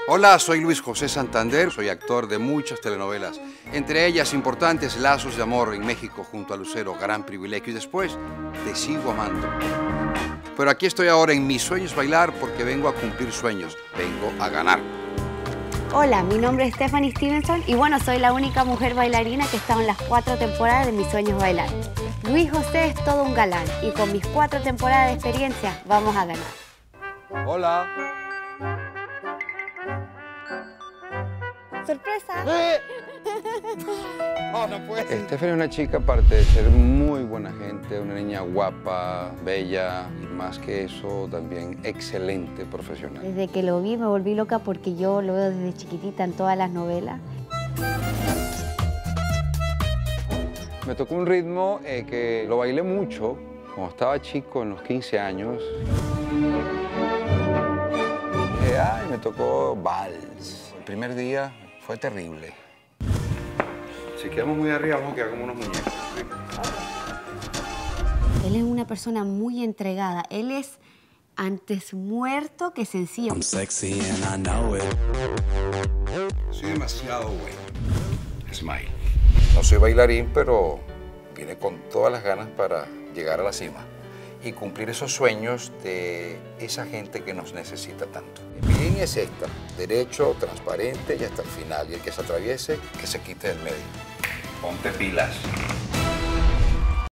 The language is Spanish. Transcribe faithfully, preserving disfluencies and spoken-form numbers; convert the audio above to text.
Hola, soy Luis José Santander, soy actor de muchas telenovelas, entre ellas importantes Lazos de Amor en México junto a Lucero, Gran Privilegio, y después Te Sigo Amando. Pero aquí estoy ahora en Mis Sueños Bailar porque vengo a cumplir sueños, vengo a ganar. Hola, mi nombre es Stephanie Stevenson y bueno, soy la única mujer bailarina que ha estado en las cuatro temporadas de Mis Sueños Bailar. Luis José es todo un galán y con mis cuatro temporadas de experiencia vamos a ganar. Hola. ¡Sorpresa! ¡Eh! No, no puede. Stephanie es una chica, aparte de ser muy buena gente, una niña guapa, bella y más que eso, también excelente profesional. Desde que lo vi me volví loca porque yo lo veo desde chiquitita en todas las novelas. Me tocó un ritmo eh, que lo bailé mucho cuando estaba chico, en los quince años. Eh, ay, me tocó vals. El primer día fue terrible. Si quedamos muy arriba, vamos a quedar como unos muñecos. Él es una persona muy entregada. Él es antes muerto que sencillo. I'm sexy and I know it. Soy demasiado bueno. Smile. No soy bailarín, pero vine con todas las ganas para llegar a la cima y cumplir esos sueños de esa gente que nos necesita tanto. Mi línea es esta, derecho, transparente y hasta el final. Y el que se atraviese, que se quite del medio. Ponte pilas.